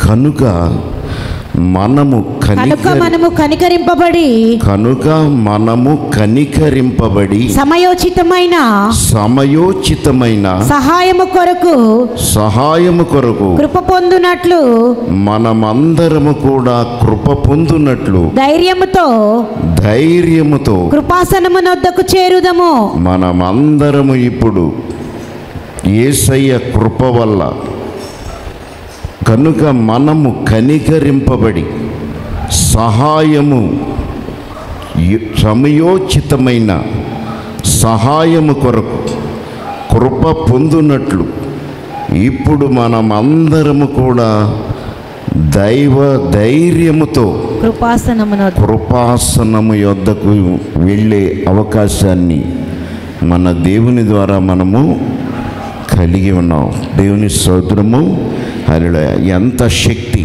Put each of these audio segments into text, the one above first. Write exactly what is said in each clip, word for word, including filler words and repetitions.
కనుక మనము కనుక మనము కనికరింపబడి కనుక మనము కనికరింపబడి సమయోచితమైన సమయోచితమైన సహాయము కొరకు సహాయము కొరకు కృప పొందునట్లు మనమందరము కూడా కృప పొందునట్లు ధైర్యముతో ధైర్యముతో కృపాసనమునొద్దకు చేరుదము. మనమందరము ఇప్పుడు యేసయ్య కృప వల్ల కనుక మనము కనికరింపబడి సహాయము సమయోచితమైన సహాయము కొరకు కృప పొందునట్లు ఇప్పుడు మనమందరము కూడా దైవ ధైర్యముతో కృపాసనమున కృపాసనము యొద్దకు వెళ్ళే అవకాశాన్ని మన దేవుని ద్వారా మనము కలిగి ఉన్నాం. దేవుని స్తోత్రము. హల్లెలూయా. ఎంత శక్తి!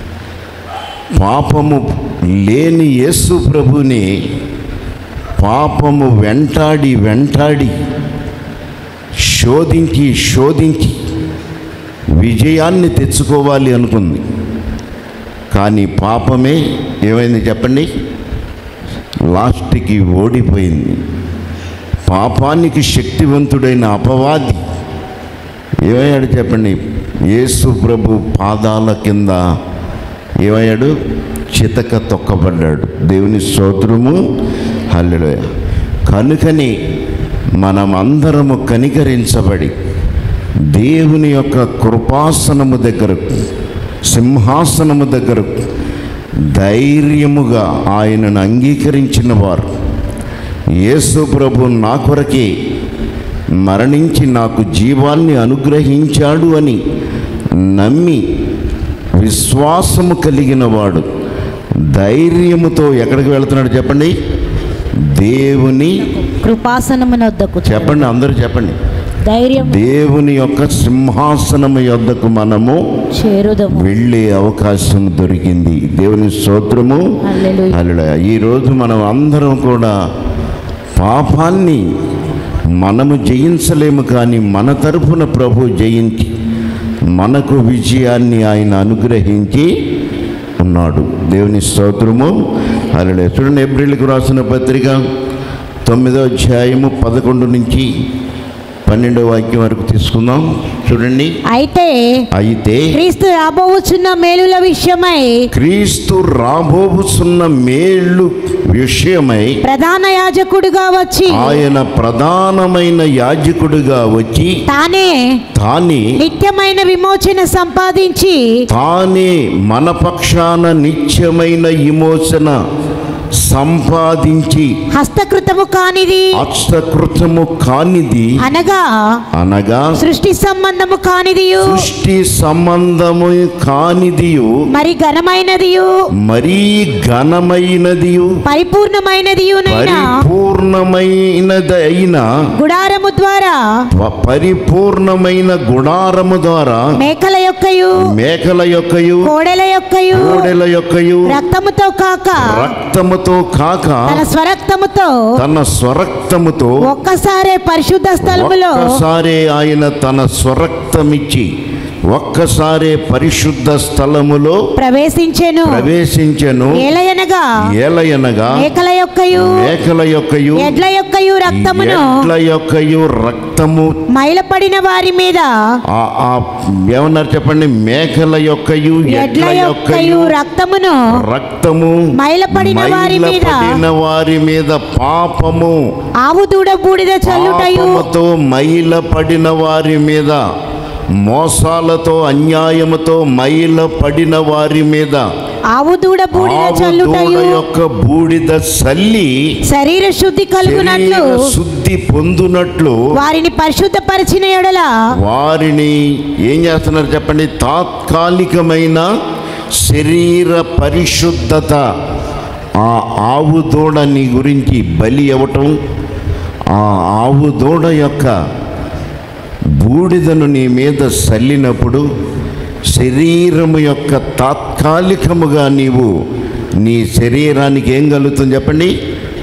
పాపము లేని యేసు ప్రభుని పాపము వెంటాడి వెంటాడి శోధించి శోధించి విజయాన్ని తెచ్చుకోవాలి అనుకుంది. కానీ పాపమే ఏమైంది చెప్పండి? లాస్ట్కి ఓడిపోయింది. పాపానికి శక్తివంతుడైన అపవాది ఏమయ్యాడు చెప్పండి? యేసు ప్రభు పాదాల కింద ఏమయ్యాడు? చితక తొక్కబడ్డాడు. దేవుని స్తోత్రము. హల్లెలూయా. కనుకని మనమందరము కనికరించబడి దేవుని యొక్క కృపాసనము దగ్గరకు సింహాసనము దగ్గరకు ధైర్యముగా ఆయనను అంగీకరించిన వారు, యేసు ప్రభు నా కొరకే మరణించి నాకు జీవాన్ని అనుగ్రహించాడు అని నమ్మి విశ్వాసము కలిగిన వాడు ధైర్యముతో ఎక్కడికి వెళ్తున్నాడు చెప్పండి? దేవుని కృపాసనమునొద్దకు. చెప్పండి, అందరూ చెప్పండి. ధైర్యం. దేవుని యొక్క సింహాసనము యొద్దకు మనము చేరుదము. వెళ్ళే అవకాశం దొరికింది. దేవుని స్తోత్రము. హల్లెలూయా. హల్లెలూయా. ఈరోజు మనం అందరం కూడా పాపాన్ని మనము జయించలేము, కానీ మన తరఫున ప్రభు జయించి మనకు విజయాన్ని ఆయన అనుగ్రహించి ఉన్నాడు. దేవుని స్తోత్రము. హల్లెలూయా. చూడండి, ఏప్రిల్కి రాసిన పత్రిక తొమ్మిదో అధ్యాయము పదకొండు నుంచి పన్నెండో వాక్యం వరకు తీసుకుందాం. చూడండి. అయితే అయితే క్రీస్తు రాబోచున్న మేలుల విషయమై క్రీస్తు రాబోచున్న మేలు విషయమై ప్రధాన యాజకుడిగా వచ్చి ఆయన ప్రధానమైన యాజకుడిగా వచ్చి తానే తానే నిత్యమైన విమోచన సంపాదించి తానే మన పక్షాన నిత్యమైన విమోచన సంపాదించి హస్తకృతము కానిది హస్తకృతము కానిది అనగా అనగా సృష్టి సంబంధము కానిదియు సృష్టి సంబంధము కానిదియు మరి ఘనమైనదియు మరీ ఘనమైనదియు పరిపూర్ణమైనదియు పరిపూర్ణమైనదైన గుడారము ద్వారా పరిపూర్ణమైన గుడారము ద్వారా మేకల యొక్కయు మేకల యొక్కయు కోడెల యొక్కయు కోడెల యొక్కయు రక్తముతో కాక రక్తముతో కాక తన స్వరక్తముతో తన స్వరక్తముతో ఒక్కసారే పరిశుద్ధ స్థలములో ఒక్కసారే ఆయన తన స్వరక్తమిచ్చి ఒక్కసారే పరిశుద్ధ స్థలములో ప్రవేశించెను ప్రవేశించెను ఏలయనగా ఏలయనగా మేకల యొక్కయు మేకల యొక్కయు ఎడ్ల యొక్కయు రక్తమును ఎడ్ల యొక్కయు రక్తము మైలపడిన వారి మీద ఆ- ఆ ఏమన్నారు చెప్పండి? మేకల యొక్కయు ఎడ్ల యొక్కయు రక్తమును రక్తము మైలపడిన వారి మీద మైలపడిన వారి మీద పాపము ఆవు దూడ బూడిద చల్లుటయు పాపముతో మైలపడిన వారి మీద మోసాలతో అన్యాయముతో మైలపడిన వారి మీద ఆవు దూడ బూడిద ఆవు దూడ చల్లుటయు యొక్క బూడిద చల్లి శరీర శుద్ధి కలుగునట్లు శరీర శుద్ధి పొందునట్లు వారిని పరిశుద్ధపరిచిన ఎడల వారిని ఏం చేస్తున్నారు చెప్పండి? తాత్కాలికమైన శరీర పరిశుద్ధత. ఆ ఆవు దూడ నీ గురించి బలి అవ్వటం, ఆ ఆవు దూడ యొక్క బూడిదను నీ మీద చల్లినప్పుడు శరీరము యొక్క తాత్కాలికముగా నీవు నీ శరీరానికి ఏం కలుగుతుంది చెప్పండి?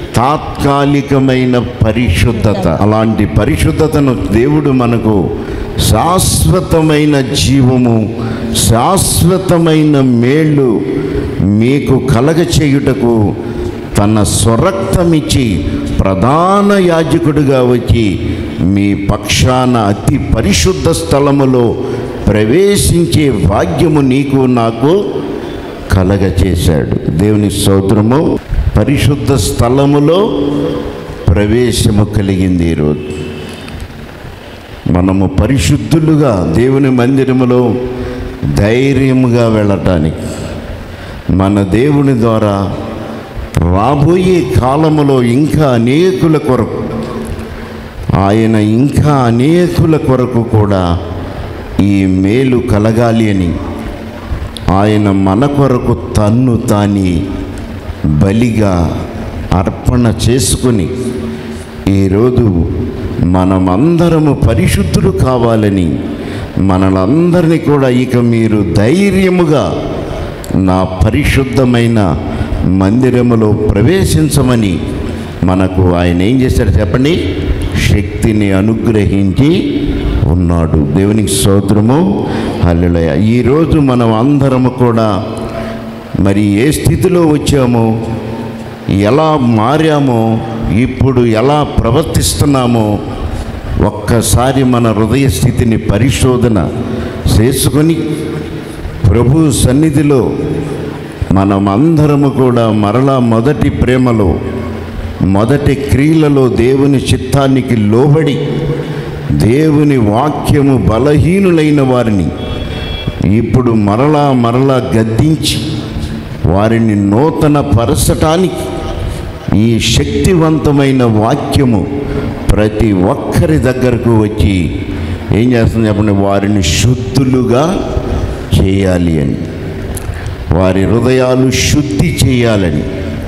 తాత్కాలికమైన పరిశుద్ధత. అలాంటి పరిశుద్ధతను దేవుడు మనకు శాశ్వతమైన జీవము, శాశ్వతమైన మేళ్ళు మీకు కలగచేయుటకు తన స్వరక్తమిచ్చి ప్రధాన యాజకుడిగా వచ్చి మీ పక్షాన అతి పరిశుద్ధ స్థలములో ప్రవేశించే భాగ్యము నీకు నాకు కలగచేశాడు. దేవుని స్తోత్రము. పరిశుద్ధ స్థలములో ప్రవేశము కలిగింది. ఈరోజు మనము పరిశుద్ధులుగా దేవుని మందిరములో ధైర్యముగా వెళ్ళటానికి, మన దేవుని ద్వారా రాబోయే కాలములో ఇంకా అనేకుల కొరకు, ఆయన ఇంకా అనేకుల కొరకు కూడా ఈ మేలు కలగాలి అని ఆయన మన కొరకు తన్ను తాని బలిగా అర్పణ చేసుకుని ఈరోజు మనమందరము పరిశుద్ధులు కావాలని మనలందరినీ కూడా ఇక మీరు ధైర్యముగా నా పరిశుద్ధమైన మందిరములో ప్రవేశించమని మనకు ఆయన ఏం చేశాడు చెప్పండి? శక్తిని అనుగ్రహించి ఉన్నాడు. దేవునికి స్తోత్రము. హల్లెలూయా. ఈరోజు మనం అందరము కూడా మరి ఏ స్థితిలో వచ్చామో, ఎలా మారామో, ఇప్పుడు ఎలా ప్రవర్తిస్తున్నామో ఒక్కసారి మన హృదయ స్థితిని పరిశోధన చేసుకొని ప్రభు సన్నిధిలో మనమందరము కూడా మరలా మొదటి ప్రేమలో, మొదటి క్రియలలో దేవుని చిత్తానికి లోబడి దేవుని వాక్యము బలహీనులైన వారిని ఇప్పుడు మరలా మరలా గద్దించి వారిని నూతన పరచటానికి ఈ శక్తివంతమైన వాక్యము ప్రతి ఒక్కరి దగ్గరకు వచ్చి ఏం చేస్తుంది చెప్పండి? వారిని శుద్ధులుగా చేయాలి అని, వారి హృదయాలు శుద్ధి చేయాలని,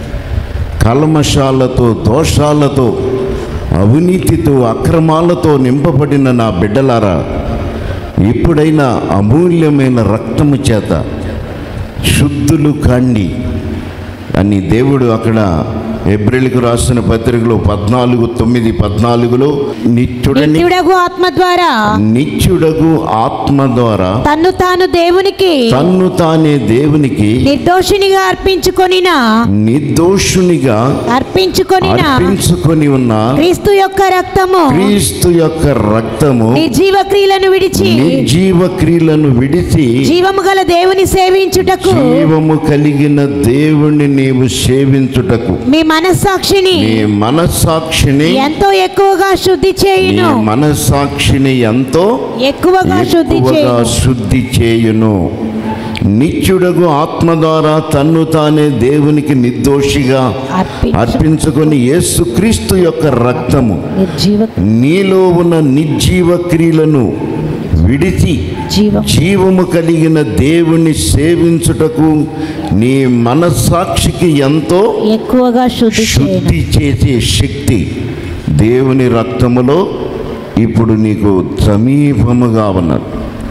కల్మషాలతో, దోషాలతో, అవినీతితో, అక్రమాలతో నింపబడిన నా బిడ్డలారా, ఇప్పుడైనా అమూల్యమైన రక్తము చేత శుద్ధులు కండి అని దేవుడు అక్కడ హెబ్రీయులకు రాసిన పత్రికలో పద్నాలుగు తొమ్మిది పద్నాలుగులో నిత్యుడని నిత్యుడగు ఆత్మ ద్వారా నిత్యుడగు ఆత్మ ద్వారా తన్ను తాను దేవునికి తన్ను తానే దేవునికి నిర్దోషినిగా అర్పించుకొనిన నిర్దోషునిగా అర్పించుకొనిన అర్పించుకొని ఉన్న క్రీస్తు యొక్క రక్తము క్రీస్తు యొక్క రక్తము నిర్జీవ క్రియలను విడిచి నిర్జీవ క్రియలను విడిచి జీవము గల దేవుని సేవించుటకు జీవము కలిగిన దేవుణ్ణి నీవు సేవించుటకు మీ మనస్సాక్షిని నీ మనస్సాక్షిని ఎంతో ఎక్కువగా శుద్ధి నీ చేయును మనస్సాక్షిని ఎంతో ఎక్కువగా శుద్ధి ఎక్కువగా చేయును శుద్ధి చేయును. నిత్యుడగు ఆత్మ ద్వారా తన్ను తానే దేవునికి నిర్దోషిగా అర్పించు అర్పించుకొని యేసుక్రీస్తు యొక్క రక్తము నిర్జీవ నీలో ఉన్న నిర్జీవ క్రియలను విడిచి జీవం జీవము కలిగిన దేవుణ్ణి సేవించుటకు నీ మనస్సాక్షికి ఎంతో ఎక్కువగా శుద్ధి చేయును. శుద్ధి చేసే శక్తి దేవుని రక్తములో ఇప్పుడు నీకు సమీపముగా ఉన్నది.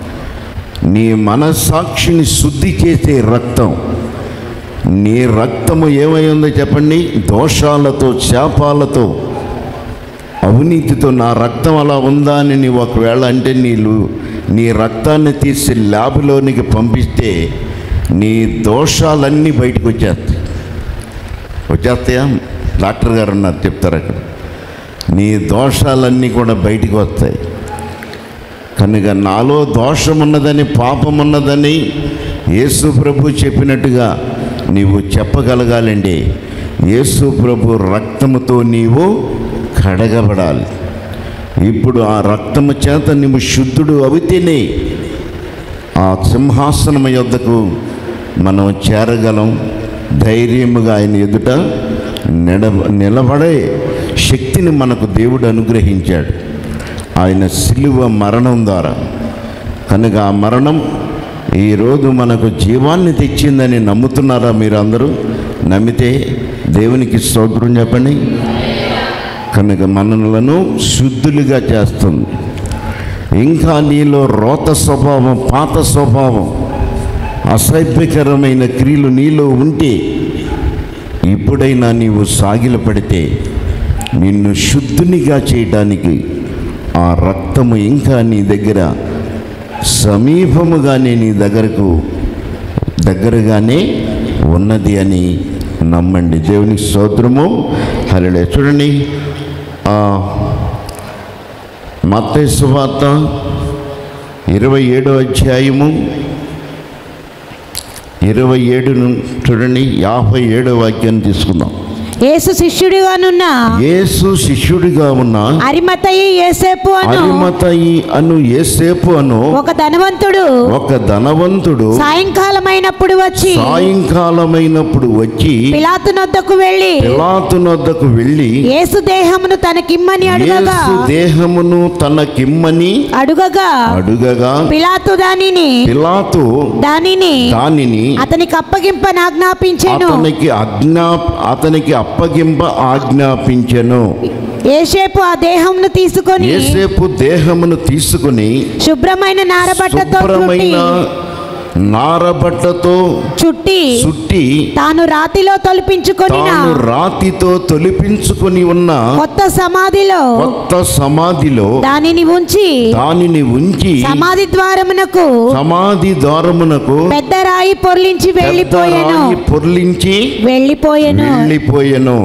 నీ మనస్సాక్షిని శుద్ధి చేసే రక్తం, నీ రక్తము ఏమై ఉందో చెప్పండి? దోషాలతో, శాపాలతో, అవినీతితో నా రక్తం అలా ఉందా అని నీవు ఒకవేళ అంటే నీళ్ళు నీ రక్తాన్ని తీసి ల్యాబ్లోనికి పంపిస్తే నీ దోషాలన్నీ బయటకు వచ్చేస్తాయి. వచ్చేస్తాయా? డాక్టర్ గారు ఉన్నారు చెప్తారు అక్కడ. నీ దోషాలన్నీ కూడా బయటికి వస్తాయి. కనుక నాలో దోషం ఉన్నదని, పాపం ఉన్నదని యేసు ప్రభు చెప్పినట్టుగా నీవు చెప్పగలగాలండి. యేసు ప్రభు రక్తముతో నీవు కడగబడాలి. ఇప్పుడు ఆ రక్తము చేత నీవు శుద్ధుడు అవితేనే ఆ సింహాసనం యొద్దకు మనం చేరగలం. ధైర్యముగా ఆయన ఎదుట నిల నిలబడే శక్తిని మనకు దేవుడు అనుగ్రహించాడు ఆయన శిలువ మరణం ద్వారా. కనుక ఆ మరణం ఈరోజు మనకు జీవాన్ని తెచ్చిందని నమ్ముతున్నారా మీరు అందరూ? నమ్మితే దేవునికి స్తోత్రం చెప్పండి. కనుక మనలను శుద్ధులుగా చేస్తుంది. ఇంకా నీలో రోత స్వభావం, పాత స్వభావం, అసభ్యకరమైన క్రియలు నీలో ఉంటే ఇప్పుడైనా నీవు సాగిలపడితే నిన్ను శుద్ధునిగా చేయడానికి ఆ రక్తము ఇంకా నీ దగ్గర సమీపముగానే నీ దగ్గరకు దగ్గరగానే ఉన్నది అని నమ్మండి. దేవునికి స్తోత్రము. హల్లెలూయా. చూడండి, మత్తయి సువార్త ఇరవై ఏడో అధ్యాయము ఇరవై ఏడు చూడండి, యాభై ఏడో వాక్యాన్ని తీసుకుందాం. యేసు శిష్యుడిగానున్న యేసు శిష్యుడిగా ఉన్న అరిమతయి యోసేపు అను అరిమతయి అను యోసేపు అను ఒక ధనవంతుడు ఒక ధనవంతుడు సాయంకాలమైనప్పుడు వచ్చి సాయంకాలమైనప్పుడు వచ్చి పిలాతు నొద్దకు వెళ్ళి పిలాతు నొద్దకు వెళ్ళి యేసు దేహమును తనకిమ్మని అడుగగా యేసు దేహమును తనకిమ్మని అడుగగా అడుగగా పిలాతు దానిని పిలాతు దానిని దానిని అతనికి అప్పగింపని ఆజ్ఞాపించెను. అతనికి ఆజ్ఞా అతనికి అప్పగింప ఆజ్ఞాపించెను. యేసేపు ఆ దేహమును తీసుకొని యేసేపు దేహమును తీసుకుని శుభ్రమైన నారబట్టతో శుభ్రమైన నారబట్టతో చుట్టి చుట్టి తాను రాతిలో తొలిపించుకొని తాను రాతితో తొలిపించుకొని ఉన్న కొత్త సమాధిలో కొత్త సమాధిలో దానిని ఉంచి దానిని ఉంచి సమాధి ద్వారమునకు సమాధి ద్వారమునకు పెద్ద రాయి పొర్లించి పెద్ద వెళ్ళిపోయెను రాయి పొర్లించి వెళ్ళిపోయెను వెళ్ళిపోయెను.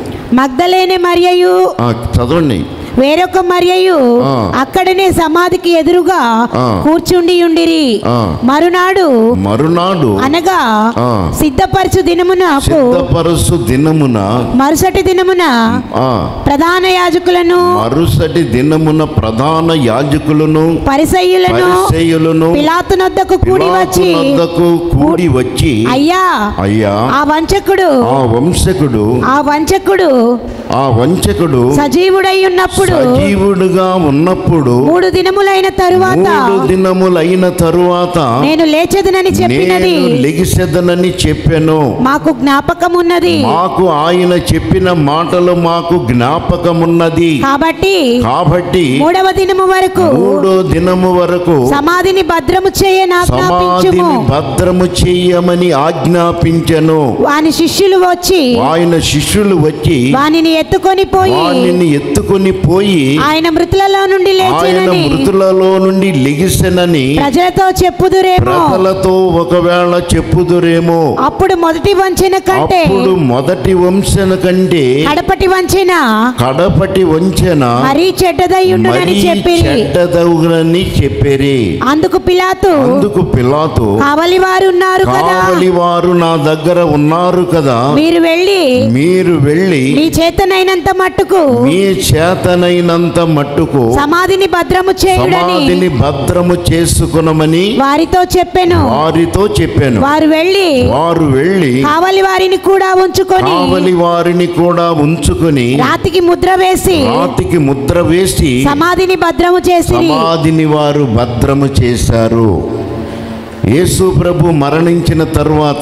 మగ్దలేనే మరియయు ఆ, చదవండి. వేరొక మరియయు ఆ. అక్కడనే సమాధికి ఎదురుగా ఆ. కూర్చుండి ఉండిరి. ఆ. మరునాడు మరునాడు అనగా ఆ. సిద్ధపరచు దినమునకు సిద్ధపరచు దినమున మరుసటి దినమున ఆ ప్రధాన యాజకులను మరుసటి దినమున ప్రధాన యాజకులను పరిసయ్యులను పరిసయ్యులను పిలాతు నొద్దకు కూడి పిలాతు వచ్చి నొద్దకు కూడి వచ్చి అయ్యా అయ్యా ఆ వంచకుడు ఆ వంశకుడు ఆ వంచకుడు ఆ వంచకుడు సజీవుడై ఉన్నప్పుడు సజీవుడుగా ఉన్నప్పుడు మూడు దినములైన తరువాత మూడు దినములైన తరువాత నేను లేచెదనని చెప్పినది నేను లెగిసెదనని చెప్పెను. మాకు జ్ఞాపకమున్నది. మాకు ఆయన చెప్పిన మాటలు మాకు జ్ఞాపకమున్నది. కాబట్టి కాబట్టి మూడవ దినము వరకు మూడో దినము వరకు సమాధిని భద్రము చేయని ఆజ్ఞాపించుము. సమాధిని భద్రము చెయ్యమని ఆజ్ఞాపించెను. వాని శిష్యులు వచ్చి ఆయన శిష్యులు వచ్చి వానిని ఎత్తుకొని పోయి వానిని ఎత్తుకొని పోయి ఆయన మృతులలో నుండి ఆయన లేచెనని మృతులలో నుండి లెగిసెనని ప్రజలతో చెప్పుదురేమో. ప్రజలతో ఒకవేళ చెప్పుదురేమో. అప్పుడు మొదటి వంచన కంటే అప్పుడు మొదటి వంశన కంటే కడపటి వంచన కడపటి వంచన మరీ చెడ్డదయ్యుండునని మరీ చెప్పిరి. చెడ్డదగునని చెప్పిరి. అందుకు పిలాతు అందుకు పిలాతు కావలి వారు ఉన్నారు కదా, కావలి వారు నా దగ్గర ఉన్నారు కదా, మీరు వెళ్ళి మీరు వెళ్ళి మీ చేతనైనంత మట్టుకు మీ చేతనైనంత మట్టుకు సమాధిని భద్రము చేయుడని సమాధిని భద్రము చేసుకునమని వారితో చెప్పెను. వారితో చెప్పాను. వారు వెళ్ళి వారు వెళ్ళి కావలి వారిని కూడా ఉంచుకొని కావలి వారిని కూడా ఉంచుకొని రాతికి ముద్ర వేసి రాతికి ముద్ర వేసి సమాధిని భద్రము చేసిరి. సమాధిని వారు భద్రము చేశారు. యేసు ప్రభు మరణించిన తరువాత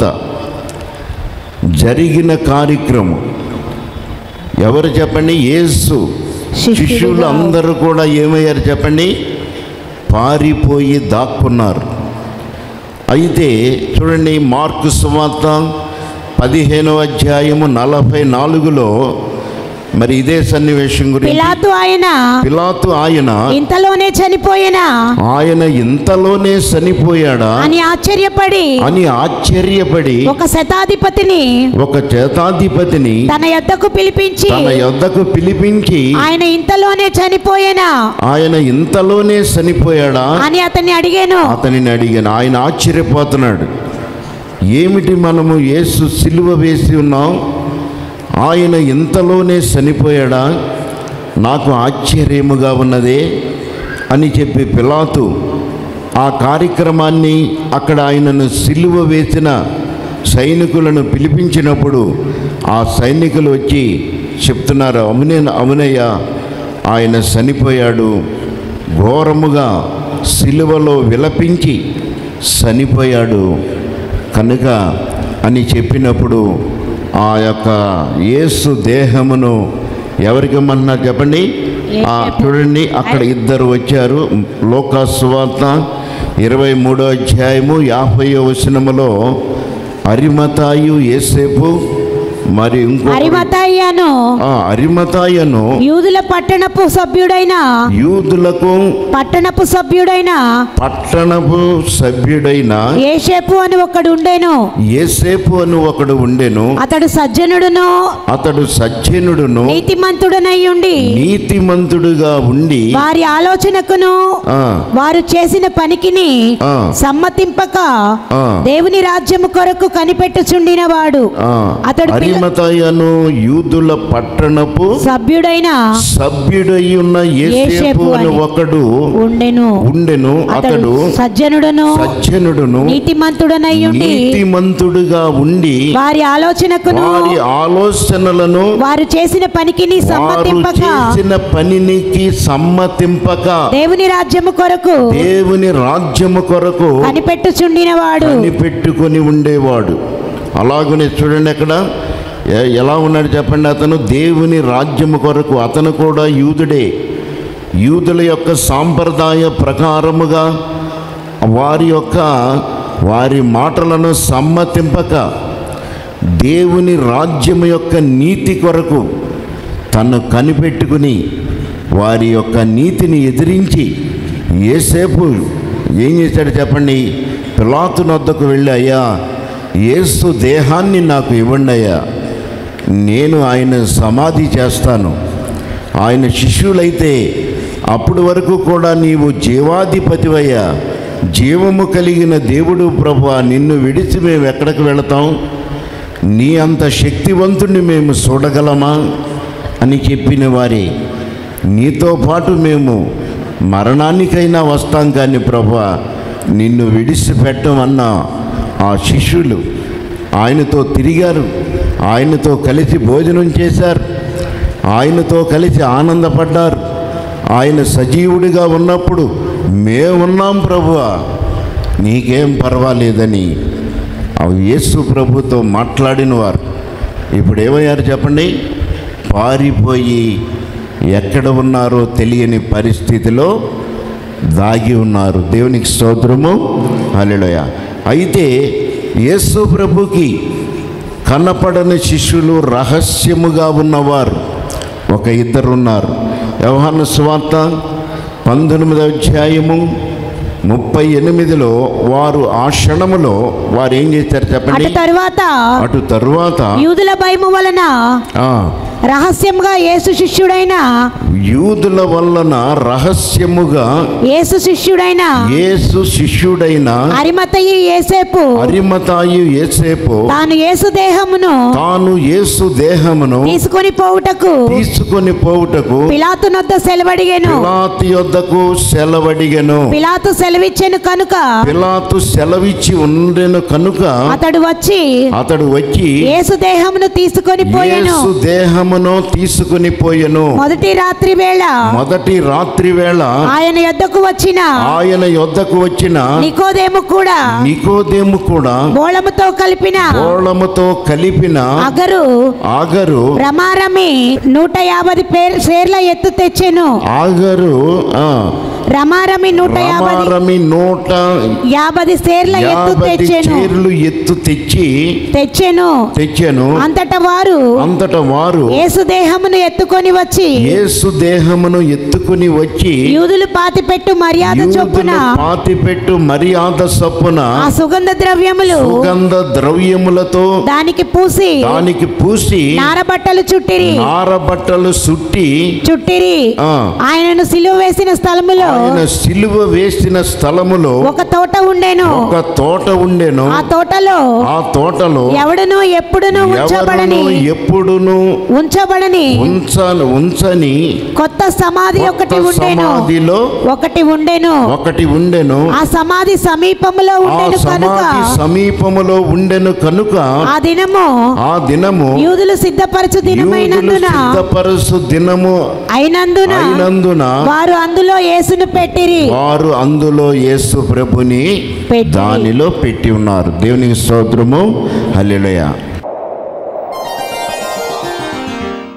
జరిగిన కార్యక్రమం ఎవరు చెప్పండి? యేసు శిష్యులు అందరూ కూడా ఏమయ్యారు చెప్పండి? పారిపోయి దాక్కున్నారు. అయితే చూడండి, మార్కు సువార్త పదిహేనవ అధ్యాయము నలభై నాలుగులో మరి ఇదే సన్నివేశం గురించి పిలాతు ఆయన పిలాతు ఆయన ఇంతలోనే చనిపోయినా ఆయన ఇంతలోనే చనిపోయాడా అని ఆశ్చర్యపడి అని ఆశ్చర్యపడి ఒక శతాధిపతిని ఒక చేతాధిపతిని తన యొద్దకు పిలిపించి తన యొద్దకు పిలిపించి ఆయన ఇంతలోనే చనిపోయినా ఆయన ఇంతలోనే చనిపోయాడా అని అతన్ని అడిగాను. అతనిని అడిగాను. ఆయన ఆశ్చర్యపోతున్నాడు. ఏమిటి, మనము యేసు సిలువ వేసి ఉన్నాం, ఆయన ఇంతలోనే చనిపోయాడా? నాకు ఆశ్చర్యముగా ఉన్నదే అని చెప్పి పిలాతు ఆ కార్యక్రమాన్ని అక్కడ ఆయనను సిలువ వేసిన సైనికులను పిలిపించినప్పుడు ఆ సైనికులు వచ్చి చెప్తున్నారు, అవునే అవునయ్యా, ఆయన చనిపోయాడు, ఘోరముగా సిలువలో విలపించి చనిపోయాడు కనుక అని చెప్పినప్పుడు ఆ యొక్క యేసు దేహమును ఎవరికి ఇమ్మన్నారు చెప్పండి? ఆ చూడండి, అక్కడ ఇద్దరు వచ్చారు. లోకా సువార్త ఇరవై మూడో అధ్యాయము యాభైవ వచనములో అరిమతాయు యేసేపు మరి ఇంకో అరిమతయ్యను ఆ, అరిమతాయను యూదుల పట్టణపు సభ్యుడైన యూదులకు పట్టణపు సభ్యుడైన పట్టణపు సభ్యుడైన యేసేపు అని ఒకడు ఉండెను. యేసేపు అని ఒకడు ఉండెను. అతడు సజ్జనుడును అతడు సజ్జనుడును నీతిమంతుడనై ఉండి నీతిమంతుడుగా ఉండి వారి ఆలోచనకును ఆ, వారు చేసిన పనికిని ఆ, సమ్మతింపక ఆ. దేవుని రాజ్యము కొరకు కనిపెట్టుచుండిన వాడు. ఆ, అతడు పిల్ల- అరిమతాయను యూదుల పట్టణపు సభ్యుడైన సభ్యుడై ఉన్న యేసేపు యేసేపు అని అని ఒకడు ఉండెను. ఉండెను. అతడు అతడు సజ్జనుడును సజ్జనుడును నీతిమంతుడనై ఉండి నీతిమంతుడుగా ఉండి వారి ఆలోచనకును వారి ఆలోచనలను వారు చేసిన పనికిని వారు సమ్మతింపక చేసిన పనికి సమ్మతింపక దేవుని రాజ్యము కొరకు దేవుని రాజ్యము కొరకు కనిపెట్టుచుండిన వాడు. కనిపెట్టుకొని ఉండేవాడు. అలాగనే చూడండి అక్కడ ఎ- ఎలా ఉన్నాడు చెప్పండి. అతను దేవుని రాజ్యము కొరకు, అతను కూడా యూదుడే. యూదుల యొక్క సాంప్రదాయ ప్రకారముగా వారి యొక్క వారి మాటలను సమ్మతింపక దేవుని రాజ్యము యొక్క నీతి కొరకు తను కనిపెట్టుకుని వారి యొక్క నీతిని ఎదిరించి యేసేపు ఏం చేశాడు చెప్పండి. పిలాతు వద్దకు వెళ్ళి, అయ్యా యేసు దేహాన్ని నాకు ఇవ్వండి అయ్యా, నేను ఆయన సమాధి చేస్తాను. ఆయన శిష్యులైతే అప్పటి వరకు కూడా నీవు జీవాధిపతివయ్యా, జీవము కలిగిన దేవుడు ప్రభువా, నిన్ను విడిచి మేము ఎక్కడికి వెళతాం? నీ అంత శక్తివంతుణ్ణి మేము చూడగలమా అని చెప్పిన వారి, నీతో పాటు మేము మరణానికైనా వస్తాం కానీ ప్రభువా నిన్ను విడిచిపెట్టమన్న ఆ శిష్యులు ఆయనతో తిరిగారు, ఆయనతో కలిసి భోజనం చేశారు, ఆయనతో కలిసి ఆనందపడ్డారు. ఆయన సజీవుడిగా ఉన్నప్పుడు మేమున్నాం ప్రభువా, నీకేం పర్వాలేదని ఆ యేసు ప్రభుతో మాట్లాడిన వారు ఇప్పుడు ఏమయ్యారు చెప్పండి. పారిపోయి ఎక్కడ ఉన్నారో తెలియని పరిస్థితిలో దాగి ఉన్నారు. దేవునికి స్తోత్రము, హల్లెలూయా. అయితే యేసు ప్రభుకి కనపడని శిష్యులు రహస్యముగా ఉన్నవారు ఒక ఇద్దరు ఉన్నారు. యోహాను సువార్త పంతొమ్మిదవ అధ్యాయము ముప్పై ఎనిమిదిలో వారు ఆ క్షణములో వారు ఏం చేశారు చెప్పండి. అటు తరువాత అటు తరువాత యూదుల భయము వలన ఆ, రహస్యముగా యేసు శిష్యుడైన యూదుల వలన రహస్యముగా యేసు శిష్యుడైన యేసు శిష్యుడైన అరిమతయి యేసేపు అరిమతాయు యేసేపు తాను యేసు దేహమును తాను యేసు దేహమును తీసుకొని పోవుటకు తీసుకొని పోవుటకు పిలాతు నొద్ద సెలవడిగెను. పిలాతు యొద్దకు సెలవడిగెను. పిలాతు సెలవిచ్చెను కనుక పిలాతు సెలవిచ్చి ఉండెను కనుక అతడు వచ్చి అతడు వచ్చి యేసు దేహమును తీసుకొని పోయెను. యేసు దేహమును తీసుకుని పోయెను. మొదటి రాత్రి వేళ మొదటి రాత్రి వేళ ఆయన యొద్దకు వచ్చిన ఆయన యొద్దకు వచ్చిన నికోదేము కూడా నికోదేము కూడా బోళముతో కలిపిన ఓళముతో కలిపిన అగరు ఆగరు రమారమి నూట యాభై పేర్ సేర్ల ఎత్తు తెచ్చెను. ఆగరు ఆ, రమారమి నూట యాభై రమారమి నూట యాభై సేర్ల ఎత్తు యాభై తెచ్చెను చీరలు ఎత్తు తెచ్చి తెచ్చెను తెచ్చెను. అంతట వారు అంతట వారు యేసు దేహమును ఎత్తుకొని వచ్చి యేసు దేహమును ఎత్తుకుని వచ్చి యూదులు పాతిపెట్టు మర్యాద చొప్పున యూదులు పాతిపెట్టు మర్యాద చొప్పున ఆ సుగంధ ద్రవ్యములు సుగంధ ద్రవ్యములతో దానికి పూసి దానికి పూసి నారబట్టలు చుట్టిరి నారబట్టలు సుట్టి చుట్టిరి ఆ, ఆయనను సిలువ వేసిన స్థలములో ఆయన సిలువ వేసిన స్థలములో ఒక తోట ఉండెను. ఒక తోట ఉండెను. ఆ తోటలో ఆ తోటలో ఎవడును ఎప్పుడును ఉంచబడని ఎవరును ఎప్పుడును ఉంచబడని ఉంచని ఉంచని కొత్త సమాధి ఒకటి కొత్త ఉండెను సమాధిలో ఒకటి ఉండెను ఒకటి ఉండెను. ఆ సమాధి సమీపములో ఆ ఉండెను కనుక సమాధి సమీపములో ఉండెను కనుక ఆ దినము ఆ దినము యూదులు సిద్ధపరచు యూదులు దినమైనందున సిద్ధపరచు దినము అయినందున అయినందున వారు అందులో యేసును పెట్టిరి వారు అందులో యేసు ప్రభుని పెట్టిరి. దానిలో పెట్టి ఉన్నారు. దేవునికి స్తోత్రము, హల్లెలూయా.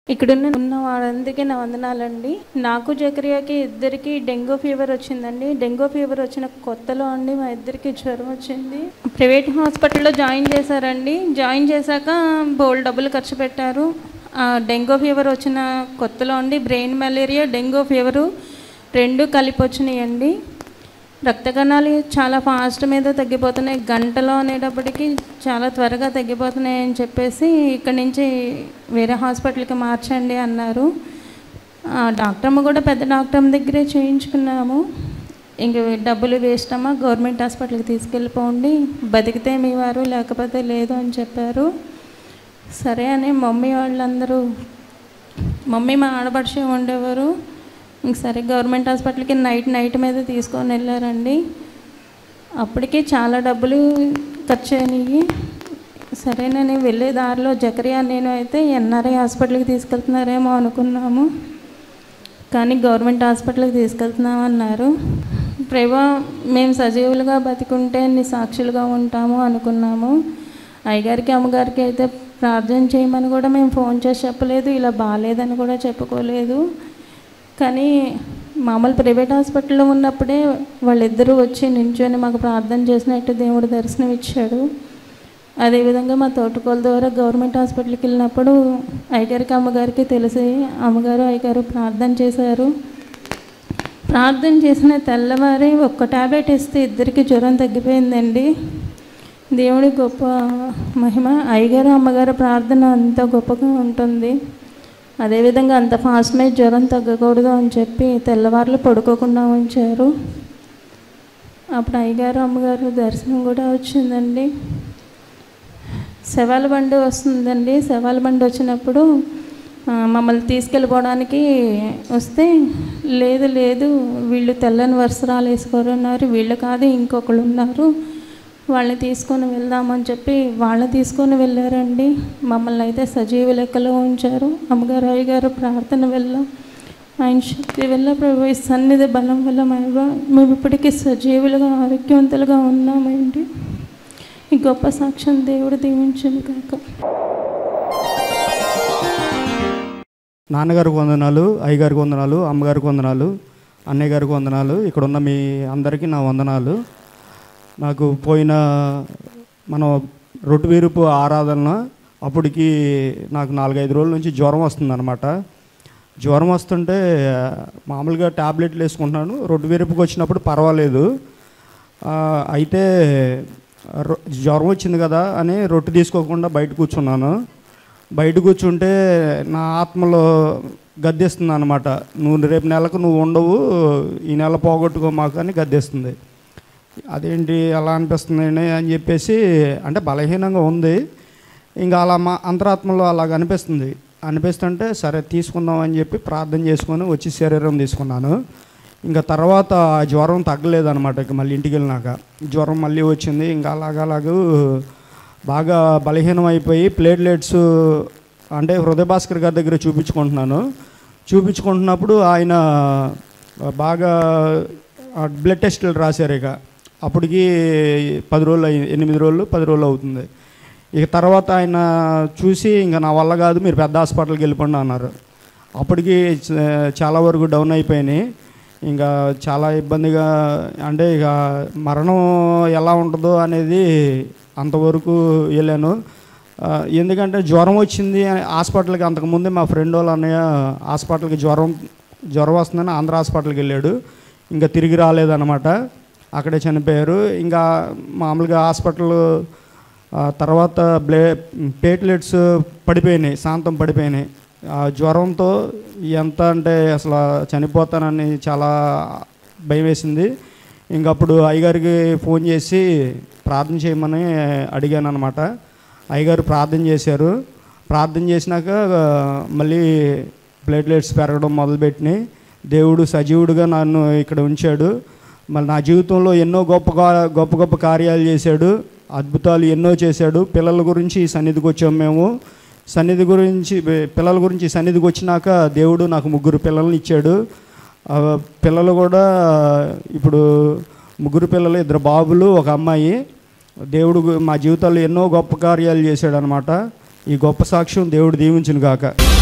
ఇక్కడున్న ఉన్న వాళ్ళందరికీ నా వందనాలండి. నాకు జకరియాకి ఇద్దరికి డెంగ్యూ ఫీవర్ వచ్చిందండి. డెంగ్యూ ఫీవర్ వచ్చిన కొత్తలో అండి మా ఇద్దరికి జ్వరం వచ్చింది. ప్రైవేట్ హాస్పిటల్లో జాయిన్ చేశారండి. జాయిన్ చేశాక బోల్డ్ డబ్బులు ఖర్చు పెట్టారు. డెంగ్యూ ఫీవర్ వచ్చిన కొత్తలో అండి బ్రెయిన్ మలేరియా డెంగ్యూ ఫీవరు రెండు కలిపి వచ్చినాయండి. రక్త కణాలు చాలా ఫాస్ట్ మీద తగ్గిపోతున్నాయి, గంటలో అనేటప్పటికీ చాలా త్వరగా తగ్గిపోతున్నాయి అని చెప్పేసి ఇక్కడి నుంచి వేరే హాస్పిటల్కి మార్చండి అన్నారు. డాక్టర్ అమ్మ కూడా పెద్ద డాక్టర్ అమ్మ దగ్గరే చేయించుకున్నాము. ఇంక డబ్బులు వేస్ట్ అమ్మా, గవర్నమెంట్ హాస్పిటల్కి తీసుకెళ్ళిపోండి, బతికితే మీ వారు లేకపోతే లేదు అని చెప్పారు. సరే అని మమ్మీ వాళ్ళందరూ, మమ్మీ మా ఆడపడిచే ఉండేవారు, ఇంక సరే గవర్నమెంట్ హాస్పిటల్కి నైట్ నైట్ మీద తీసుకొని వెళ్ళారండి. అప్పటికే చాలా డబ్బులు ఖర్చు అయినాయి. సరే నేను వెళ్ళే దారిలో జకరియా నేను అయితే ఎన్ఆర్ఐ హాస్పిటల్కి తీసుకెళ్తున్నారేమో అనుకున్నాము, కానీ గవర్నమెంట్ హాస్పిటల్కి తీసుకెళ్తున్నామన్నారు. ప్రభా మేము సజీవులుగా బతికుంటే నీ సాక్షులుగా ఉంటాము అనుకున్నాము. అయ్యగారికి అమ్మగారికి అయితే ప్రార్థన చేయమని కూడా మేము ఫోన్ చేసి చెప్పలేదు, ఇలా బాగాలేదని కూడా చెప్పుకోలేదు. కానీ మామూలు ప్రైవేట్ హాస్పిటల్లో ఉన్నప్పుడే వాళ్ళిద్దరూ వచ్చి నించొని మాకు ప్రార్థన చేసినట్టు దేవుడు దర్శనం ఇచ్చాడు. అదేవిధంగా మా తోటకోల ద్వారా గవర్నమెంట్ హాస్పిటల్కి వెళ్ళినప్పుడు అయ్యగారికి అమ్మగారికి తెలిసి అమ్మగారు అయ్యగారు ప్రార్థన చేశారు. ప్రార్థన చేసిన తెల్లవారి ఒక్క ట్యాబ్లెట్ ఇస్తే ఇద్దరికి జ్వరం తగ్గిపోయిందండి. దేవుడి గొప్ప మహిమ. అయ్యగారు అమ్మగారు ప్రార్థన అంత గొప్పగా ఉంటుంది. అదేవిధంగా అంత ఫాస్ట్ మీద జ్వరం తగ్గకూడదు అని చెప్పి తెల్లవారులు పడుకోకుండా ఉంచారు. అప్పుడు అయ్యగారు అమ్మగారు దర్శనం కూడా వచ్చిందండి. శవాల బండి వస్తుందండి. శవాల బండి వచ్చినప్పుడు మమ్మల్ని తీసుకెళ్ళిపోవడానికి వస్తే లేదు లేదు వీళ్ళు తెల్లని వస్త్రాలు వేసుకోరున్నారు, వీళ్ళు కాదు ఇంకొకళ్ళు ఉన్నారు, వాళ్ళని తీసుకొని వెళ్దామని చెప్పి వాళ్ళని తీసుకొని వెళ్ళారండి. మమ్మల్ని అయితే సజీవ లెక్కలో ఉంచారు. అమ్మగారు అయ్యగారు ప్రార్థన వల్ల ఆయన శక్తి వల్ల ప్రభు సన్నిధి బలం వల్ల మేము ఇప్పటికీ సజీవులుగా ఆరోగ్యవంతులుగా ఉన్నామండి. ఈ గొప్ప సాక్ష్యం దేవుడు దీవించను కాక. నాన్నగారికి వందనాలు, అయ్యగారికి వందనాలు, అమ్మగారికి వందనాలు, అన్నయ్య గారికి వందనాలు, ఇక్కడ ఉన్న మీ అందరికీ నా వందనాలు. నాకు పోయిన మనం రొట్టు వీరుపు ఆరాధన అప్పటికి నాకు నాలుగైదు రోజుల నుంచి జ్వరం వస్తుందన్నమాట. జ్వరం వస్తుంటే మామూలుగా ట్యాబ్లెట్లు వేసుకుంటున్నాను. రొట్టు వీరుపుకి వచ్చినప్పుడు పర్వాలేదు, అయితే జ్వరం వచ్చింది కదా అని రొట్టె తీసుకోకుండా బయట కూర్చున్నాను. బయట కూర్చుంటే నా ఆత్మలో గద్దెస్తుంది అనమాట, నువ్వు రేపు నెలకు నువ్వు ఉండవు, ఈ నెల పోగొట్టుకో మాకు అని గద్దెస్తుంది. అదేంటి అలా అనిపిస్తుంది అని చెప్పేసి, అంటే బలహీనంగా ఉంది, ఇంకా అలా మా అంతరాత్మలో అలాగ అనిపిస్తుంది. అనిపిస్తుంటే సరే తీసుకుందాం అని చెప్పి ప్రార్థన చేసుకొని వచ్చి శరీరం తీసుకున్నాను. ఇంకా తర్వాత జ్వరం తగ్గలేదన్నమాట. ఇక మళ్ళీ ఇంటికి వెళ్ళినాక జ్వరం మళ్ళీ వచ్చింది. ఇంకా అలాగలాగూ బాగా బలహీనం అయిపోయి ప్లేట్లెట్స్ అంటే హృదయ భాస్కర్ గారి దగ్గర చూపించుకుంటున్నాను. చూపించుకుంటున్నప్పుడు ఆయన బాగా బ్లడ్ టెస్టులు రాశారు. ఇక అప్పటికి పది రోజులు అయ్యి ఎనిమిది రోజులు పది రోజులు అవుతుంది. ఇక తర్వాత ఆయన చూసి ఇంకా నా వల్ల కాదు, మీరు పెద్ద హాస్పిటల్కి వెళ్ళిపోండి అన్నారు. అప్పటికి చాలా వరకు డౌన్ అయిపోయినాయి. ఇంకా చాలా ఇబ్బందిగా, అంటే ఇక మరణం ఎలా ఉంటుందో అనేది అంతవరకు వెళ్ళాను. ఎందుకంటే జ్వరం వచ్చింది హాస్పిటల్కి. అంతకుముందే మా ఫ్రెండ్ వాళ్ళ అన్నయ్య హాస్పిటల్కి జ్వరం జ్వరం వస్తుందని ఆంధ్ర హాస్పిటల్కి వెళ్ళాడు. ఇంకా తిరిగి రాలేదన్నమాట, అక్కడే చనిపోయారు. ఇంకా మామూలుగా హాస్పిటల్ తర్వాత బ్లే ప్లేట్లెట్స్ పడిపోయినాయి, శాంతం పడిపోయినాయి. జ్వరంతో ఎంత అంటే అసలు చనిపోతానని చాలా భయం వేసింది. ఇంకప్పుడు అయ్యగారికి ఫోన్ చేసి ప్రార్థన చేయమని అడిగాను అనమాట. అయ్యగారు ప్రార్థన చేశారు. ప్రార్థన చేసినాక మళ్ళీ ప్లేట్లెట్స్ పెరగడం మొదలుపెట్టినాయి. దేవుడు సజీవుడుగా నన్ను ఇక్కడ ఉంచాడు. మళ్ళీ నా జీవితంలో ఎన్నో గొప్ప గొప్ప గొప్ప కార్యాలు చేశాడు, అద్భుతాలు ఎన్నో చేశాడు. పిల్లల గురించి సన్నిధికి వచ్చాము మేము. సన్నిధి గురించి పిల్లల గురించి సన్నిధికి వచ్చినాక దేవుడు నాకు ముగ్గురు పిల్లల్ని ఇచ్చాడు. పిల్లలు కూడా ఇప్పుడు ముగ్గురు పిల్లలు, ఇద్దరు బాబులు, ఒక అమ్మాయి. దేవుడు మా జీవితాల్లో ఎన్నో గొప్ప కార్యాలు చేశాడు అనమాట. ఈ గొప్ప సాక్ష్యం దేవుడు దీవించును గాక.